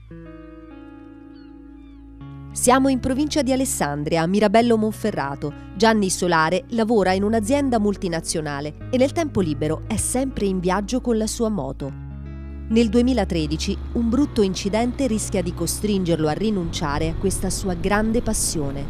Siamo in provincia di Alessandria, a Mirabello Monferrato. Gianni Solare lavora in un'azienda multinazionale e nel tempo libero è sempre in viaggio con la sua moto. Nel 2013 un brutto incidente rischia di costringerlo a rinunciare a questa sua grande passione.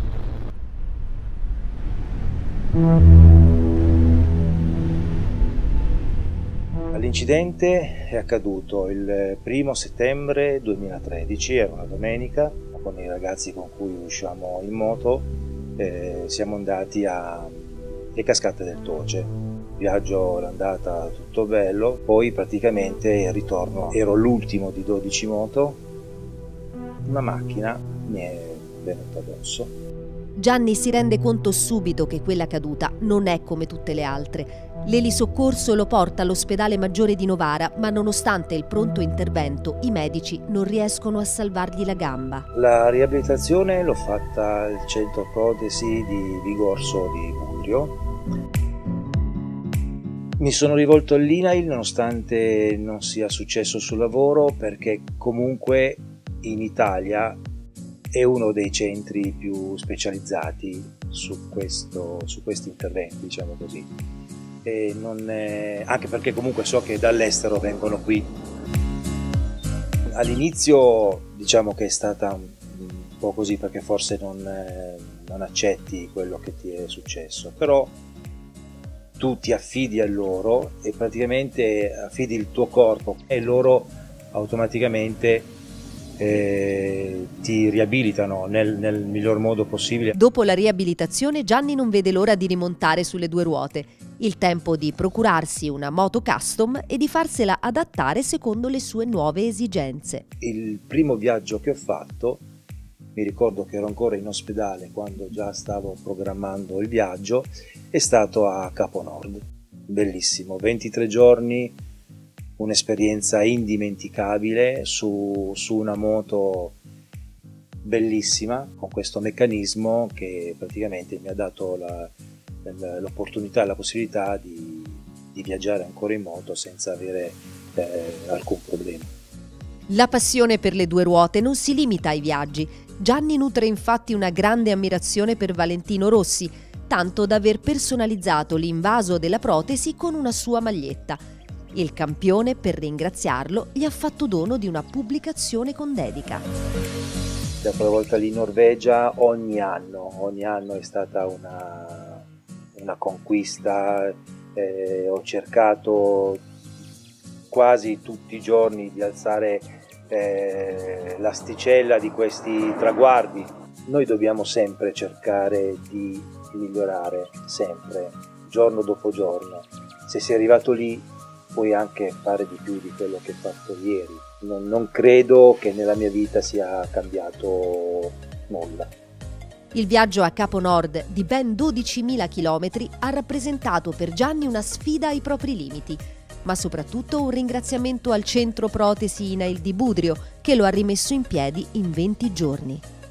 L'incidente è accaduto il 1° settembre 2013, era una domenica, con i ragazzi con cui usciamo in moto, siamo andati alle Cascate del Toce. Viaggio, l'andata tutto bello, poi praticamente il ritorno ero l'ultimo di 12 moto, una macchina mi è venuta addosso. Gianni si rende conto subito che quella caduta non è come tutte le altre. L'elisoccorso lo porta all'ospedale maggiore di Novara, ma nonostante il pronto intervento, i medici non riescono a salvargli la gamba. La riabilitazione l'ho fatta al centro protesi di Vigorso di Budrio. Mi sono rivolto all'INAIL nonostante non sia successo sul lavoro, perché comunque in Italia è uno dei centri più specializzati su questi interventi, diciamo così. Anche perché comunque so che dall'estero vengono qui. All'inizio diciamo che è stata un po' così, perché forse non accetti quello che ti è successo, però tu ti affidi a loro e praticamente affidi il tuo corpo e loro automaticamente ti riabilitano nel miglior modo possibile. Dopo la riabilitazione Gianni non vede l'ora di rimontare sulle due ruote, il tempo di procurarsi una moto custom e di farsela adattare secondo le sue nuove esigenze. Il primo viaggio che ho fatto, mi ricordo che ero ancora in ospedale quando già stavo programmando il viaggio, è stato a Capo Nord. Bellissimo, 23 giorni, un'esperienza indimenticabile su una moto bellissima, con questo meccanismo che praticamente mi ha dato l'opportunità e la possibilità di viaggiare ancora in moto senza avere alcun problema. La passione per le due ruote non si limita ai viaggi. Gianni nutre infatti una grande ammirazione per Valentino Rossi, tanto da aver personalizzato l'invaso della protesi con una sua maglietta. Il campione, per ringraziarlo, gli ha fatto dono di una pubblicazione con dedica. La prima volta lì in Norvegia, ogni anno è stata una conquista. Ho cercato quasi tutti i giorni di alzare l'asticella di questi traguardi. Noi dobbiamo sempre cercare di migliorare, sempre, giorno dopo giorno. Se sei arrivato lì, puoi anche fare di più di quello che hai fatto ieri. Non credo che nella mia vita sia cambiato nulla. Il viaggio a Capo Nord di ben 12.000 km ha rappresentato per Gianni una sfida ai propri limiti, ma soprattutto un ringraziamento al centro protesi INAIL di Budrio, che lo ha rimesso in piedi in 20 giorni.